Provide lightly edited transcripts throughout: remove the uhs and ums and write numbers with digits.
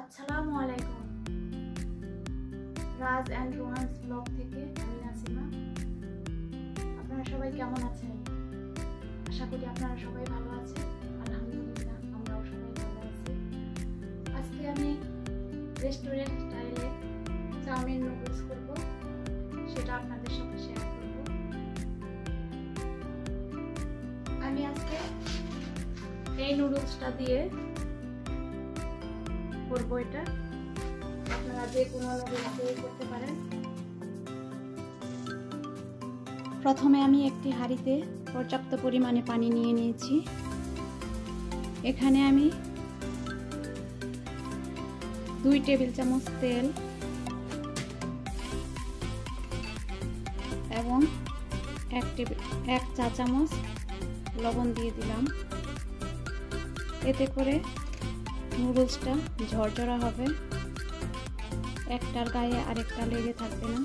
আসসালামু আলাইকুম। রাজ and Rohan's blog থেকে আমি নাসিমা। আপনারা সবাই কেমন আছেন? আশা করি আপনারা সবাই ভালো আছেন। আলহামদুলিল্লাহ, আমরাও সবাই ভালো আছি। আজকে আমি রেস্টুরেন্ট স্টাইলে চাউমিন নুডলস করব, সেটা আপনাদের সাথে শেয়ার করব। আমি আজকে এই নুডলসটা দিয়ে করবো। এটা আপনারা যে কোনো নুডলস দিয়ে করতে পারেন। প্রথমে আমি একটি হাঁড়িতে পর্যাপ্ত পরিমাণে পানি নিয়ে নিয়েছি। এখানে আমি 2 টেবিল চামচ তেল এবং 1 চা চামচ লবণ দিয়ে দিলাম। এতে করে নুডলসটা ঝরঝরা হবে, একটার গায়ে আরেকটা লেগে থাকবে না।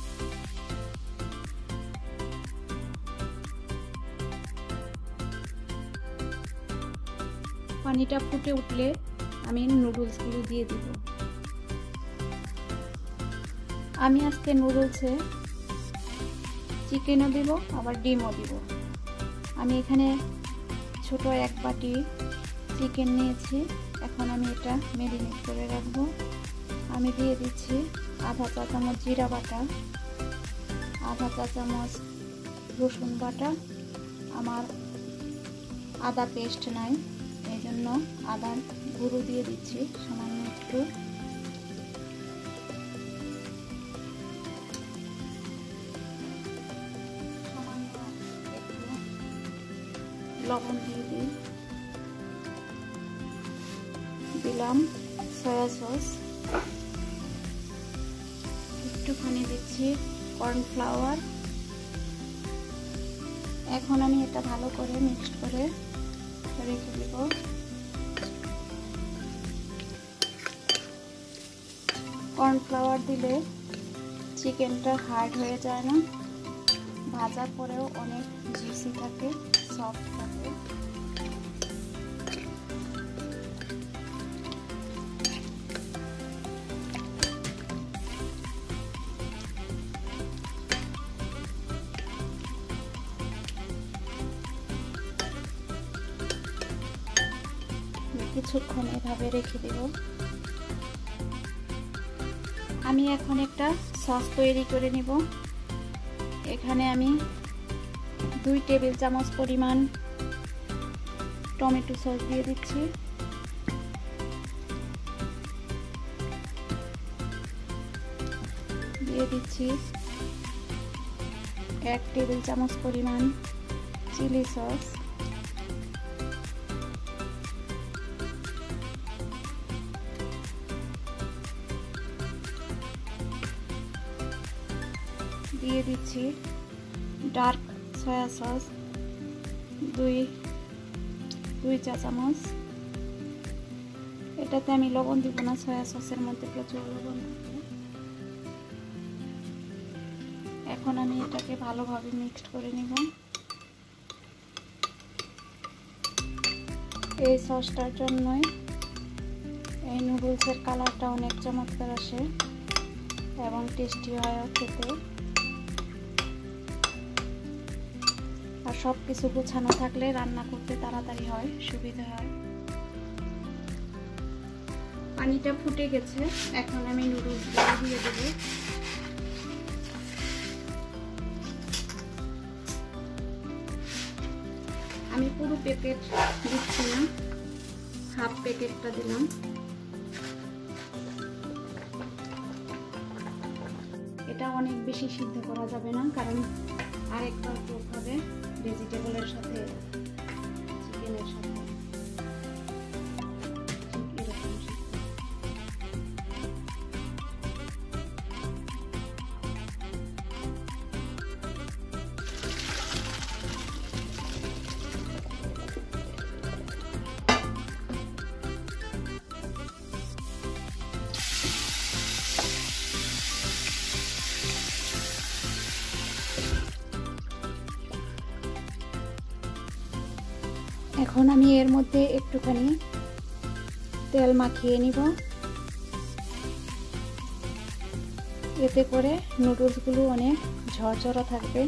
পানিটা ফুটে উঠলে আমি নুডলসগুলো দিয়ে দিব। আমি আজকে নুডলসে চিকেনও দিব, আবার ডিমও দিব। আমি এখানে ছোট 1 বাটি চিকেন নিয়েছি। এখন আমি এটা ম্যারিনেট করে রাখবো। আমি দিয়ে দিচ্ছি আধা চা চামচ জিরা বাটা, আধা চা চামচ রসুন বাটা। আমার আদা পেস্ট নাই, এই জন্য আদা গুঁড়ো দিয়ে দিচ্ছি সামান্য একটু। সামান্য একটু লবণ দিয়ে দিলাম সয়া সস, একটুখানি দিচ্ছি কর্নফ্লাওয়ার। এখন আমি এটা ভালো করে মিক্সড করে রেখে দেব। কর্নফ্লাওয়ার দিলে চিকেনটা হার্ড হয়ে যায় না, ভাজার পরেও অনেক জুসি থাকে, সফট থাকে। কিছুক্ষণ এভাবে রেখে দেব। আমি এখন একটা সস তৈরি করে নিব। এখানে আমি 2 টেবিল চামচ পরিমাণ টমেটো সস দিয়ে দিচ্ছি। দিয়ে দিচ্ছি 1 টেবিল চামচ পরিমাণ চিলি সস। দিয়ে দিচ্ছি ডার্ক সয়া সস 2 চা চামচ। এটাতে আমি লবণ দিব না, সয়া সসের মধ্যে প্রচুর লবণ থাকে। এখন আমি এটাকে ভালোভাবে মিক্সড করে নিব। এই সসটার জন্যই এই নুডলসের কালারটা অনেক চমৎকার আসে এবং টেস্টি হয় খেতে। আর সব কিছু গোছানো থাকলে রান্না করতে তাড়াতাড়ি হয়, সুবিধা হয়। পানিটা ফুটে গেছে, এখন আমি নুডলসগুলো দিয়ে দেব। আমি পুরো প্যাকেট দিচ্ছি না, হাফ প্যাকেটটা দিলাম। এটা অনেক বেশি সিদ্ধ করা যাবে না, কারণ আরেকবার কুক হবে ভেজিটেবলের সাথে, চিকেনের সাথে। ঠিক এরকম এখন আমি এর মধ্যে একটুখানি তেল মাখিয়ে নিব। এতে করে নুডলসগুলো অনেক ঝরঝরা থাকবে,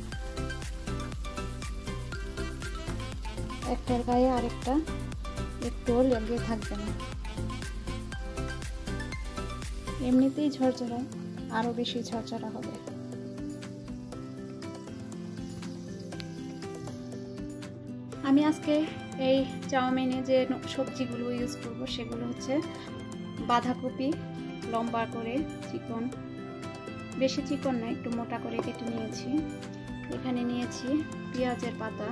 একটার গায়ে আরেকটা একটুও লেগে থাকবে না। এমনিতেই ঝরঝরা, আরো বেশি ঝরঝরা হবে। আমি আজকে এই চাউমিনে যে সবজিগুলো ইউজ করব সেগুলো হচ্ছে বাঁধাকপি লম্বা করে চিকন, বেশি চিকন না, একটু মোটা করে কেটে নিয়েছি। এখানে নিয়েছি পেঁয়াজের পাতা,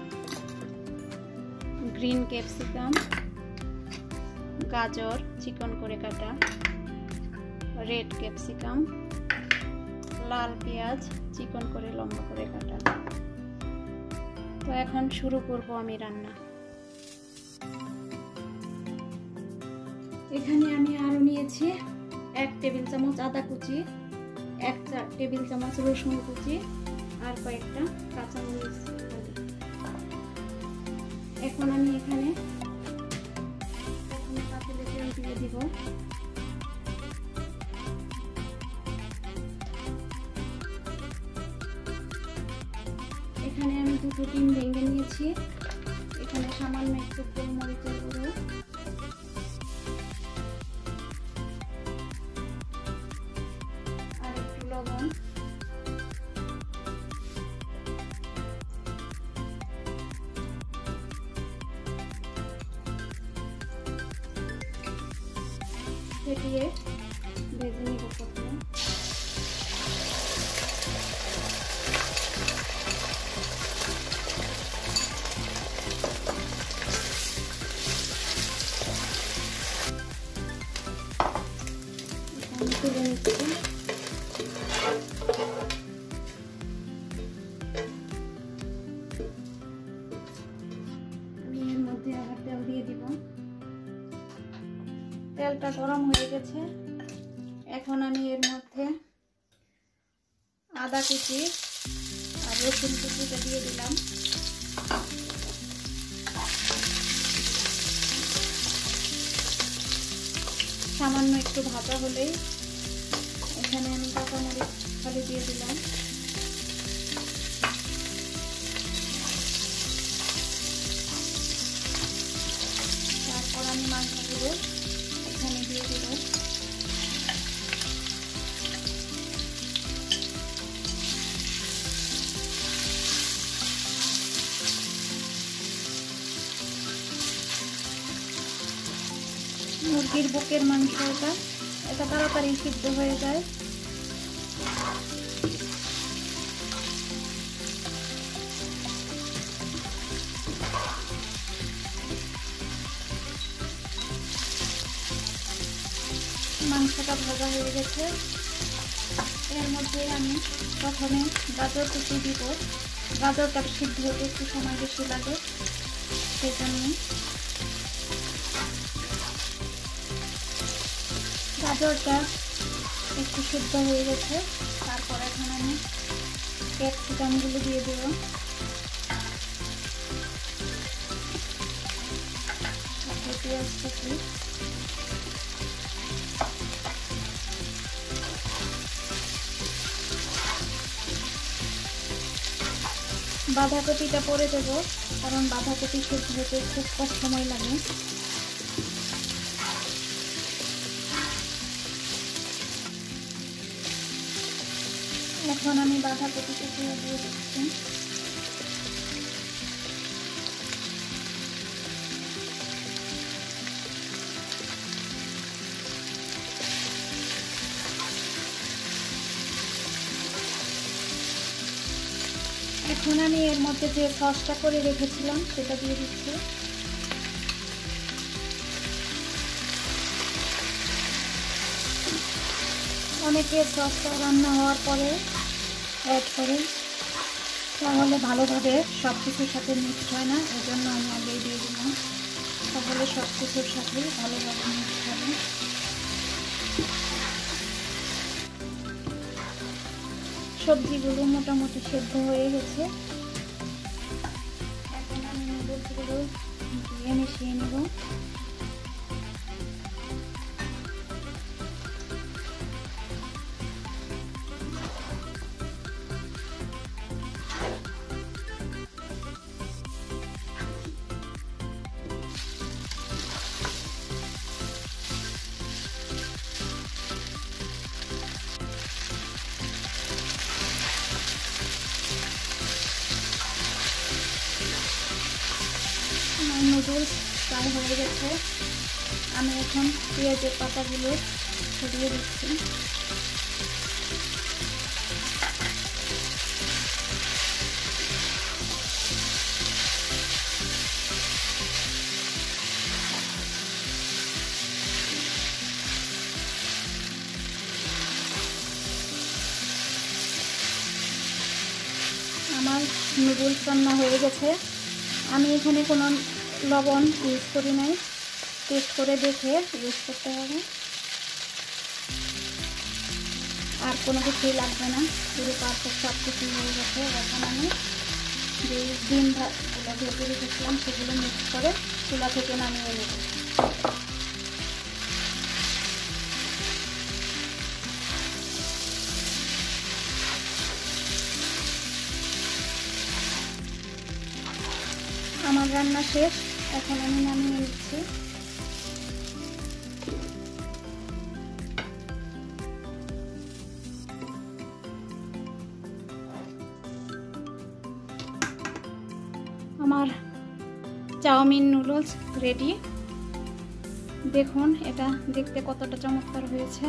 গ্রিন ক্যাপসিকাম, গাজর চিকন করে কাটা, রেড ক্যাপসিকাম, লাল পেঁয়াজ চিকন করে লম্বা করে কাটা। তো এখন শুরু করব আমি রান্না। এখানে আমি আরো নিয়েছি 1 টেবিল চামচ আদা কুচি, 1 টেবিল চামচ রসুন কুচি আর কয়েকটা কাঁচামরিচ। এখন আমি এখানে পাতিলে তেল দিয়ে দিব। এখানে আমি 2টো ডিম ভেঙে নিয়েছি। এখানে সামান্য একটু গোলমরিচের গুঁড়ো, আর একটু লবণ, ফেটিয়ে ভেজে নিব প্রথমে। তুলে নিচ্ছি। আমি এর মধ্যে আবার তেল দিয়ে দিব। তেলটা গরম হয়ে গেছে। এখন আমি এর মধ্যে আদা কুচি আর রসুন কুচিটা দিয়ে দিলাম। সামান্য একটু ভাজা হলেই এখানে আমি কাঁচামরিচ খালি দিয়ে দিলাম। তারপর আমি মাংসগুলো এখানে দিয়ে দিব। মুরগির বুকের মাংস, এটা তাড়াতাড়ি সিদ্ধ হয়ে যায়। মাংসটা ভাজা হয়ে গেছে। এর মধ্যে আমি প্রথমে গাজর কুচি দিব। গাজরটা সিদ্ধ হতে একটু সময় বেশি লাগে, সেজন্য গাজরটা একটু সিদ্ধ হয়ে গেছে। তারপর এখন আমি ক্যাপসিকামগুলো দিয়ে দেব। পেঁয়াজ কুচি, বাঁধাকপিটা পরে দেব, কারণ বাঁধাকপি সিদ্ধ হতে খুব কম সময় লাগে। এখন আমি বাঁধাকপিটা দিয়ে দিচ্ছি। এখন আমি এর মধ্যে যে সসটা করে রেখেছিলাম সেটা দিয়ে দিচ্ছি। অনেকে সসটা রান্না হওয়ার পরে অ্যাড করে, তাহলে ভালোভাবে সব কিছুর সাথে মিক্সড হয় না, এই জন্য আমি আগেই দিয়ে দিলাম। তাহলে সব কিছুর সাথে ভালোভাবে মিক্সড হবে। সবজিগুলো মোটামুটি সেদ্ধ হয়ে গেছে। এখন আমি নুডলসগুলো দিয়ে মিশিয়ে নেব। আমার নুডলস প্রায় হয়ে গেছে। আমি এখন পেঁয়াজের পাতাগুলো ছড়িয়ে দিচ্ছি। আমার নুডলস রান্না হয়ে গেছে। আমি এখানে কোনো লবণ ইউজ করি নাই, টেস্ট করে দেখে ইউজ করতে হবে। আর কোনো কিছুই লাগবে না, পুরো পারফেক্ট সব কিছু হয়ে গেছে। এখন আমি যে ডিমগুলো ভেজে রেখেছিলাম সেগুলো মিক্স করে চুলা থেকে নামিয়ে নেব। আমার রান্না শেষ, এখন আমি নামিয়ে নিচ্ছি। আমার চাউমিন নুডলস রেডি। দেখুন এটা দেখতে কতটা চমৎকার হয়েছে।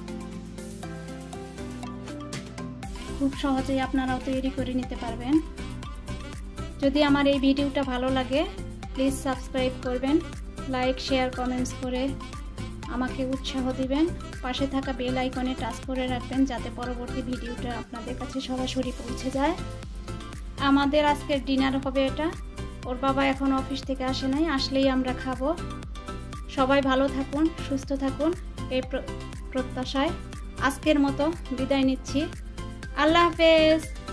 খুব সহজেই আপনারাও তৈরি করে নিতে পারবেন। যদি আমার এই ভিডিওটা ভালো লাগে প্লিজ সাবস্ক্রাইব করবেন, লাইক শেয়ার কমেন্টস করে আমাকে উৎসাহ দিবেন। পাশে থাকা বেল আইকনে টাচ করে রাখবেন যাতে পরবর্তী ভিডিওটা আপনাদের কাছে সরাসরি পৌঁছে যায়। আমাদের আজকের ডিনার হবে এটা। ওর বাবা এখন অফিস থেকে আসে নাই, আসলেই আমরা খাবো। সবাই ভালো থাকুন, সুস্থ থাকুন এই প্রত্যাশায় আজকের মতো বিদায় নিচ্ছি। আল্লাহ হাফেজ।